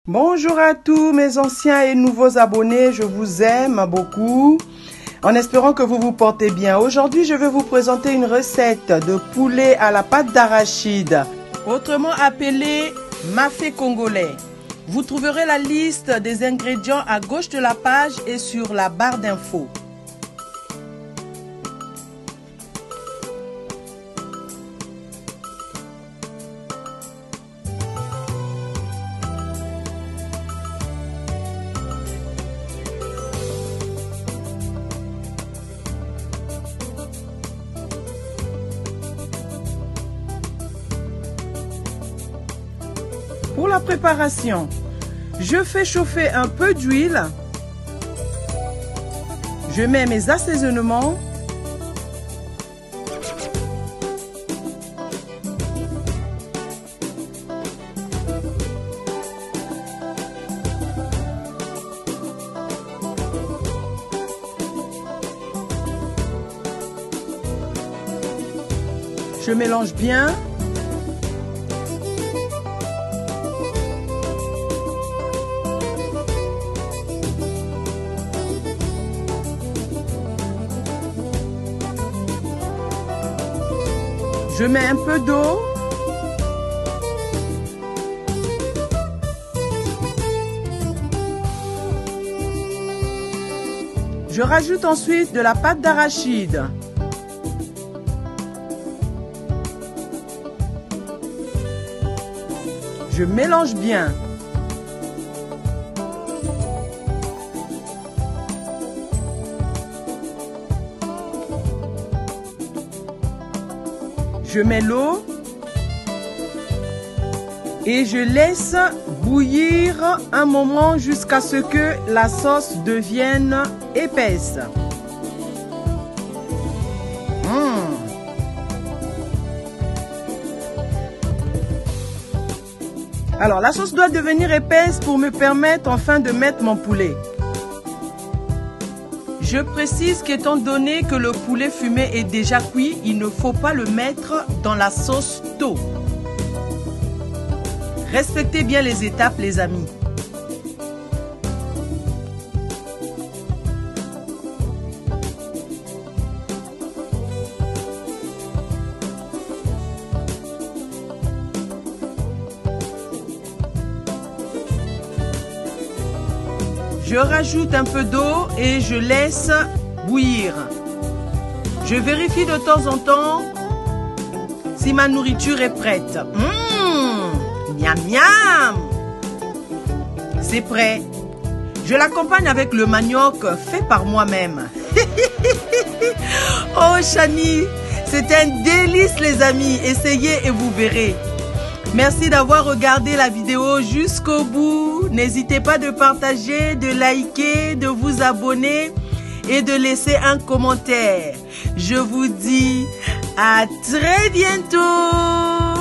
Bonjour à tous mes anciens et nouveaux abonnés, je vous aime beaucoup, en espérant que vous vous portez bien. Aujourd'hui, je vais vous présenter une recette de poulet à la pâte d'arachide, autrement appelé mafé congolais. Vous trouverez la liste des ingrédients à gauche de la page et sur la barre d'infos. Pour la préparation, je fais chauffer un peu d'huile. Je mets mes assaisonnements. Je mélange bien. Je mets un peu d'eau. Je rajoute ensuite de la pâte d'arachide. Je mélange bien. Je mets l'eau et je laisse bouillir un moment jusqu'à ce que la sauce devienne épaisse. Alors la sauce doit devenir épaisse pour me permettre enfin de mettre mon poulet. Je précise qu'étant donné que le poulet fumé est déjà cuit, il ne faut pas le mettre dans la sauce tôt. Respectez bien les étapes, les amis. Je rajoute un peu d'eau et je laisse bouillir. Je vérifie de temps en temps si ma nourriture est prête. Miam miam! C'est prêt. Je l'accompagne avec le manioc fait par moi-même. Oh Chani, c'est un délice les amis. Essayez et vous verrez. Merci d'avoir regardé la vidéo jusqu'au bout. N'hésitez pas de partager, de liker, de vous abonner et de laisser un commentaire. Je vous dis à très bientôt.